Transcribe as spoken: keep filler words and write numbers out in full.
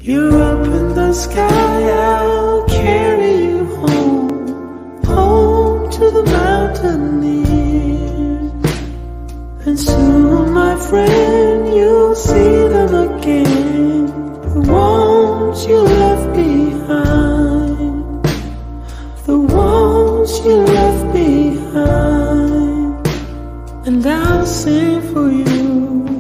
You're up in the sky, I'll carry you home, home to the mountaineers. And soon, my friend, you'll see them again, the ones you left behind, the ones you left behind. And I'll sing for you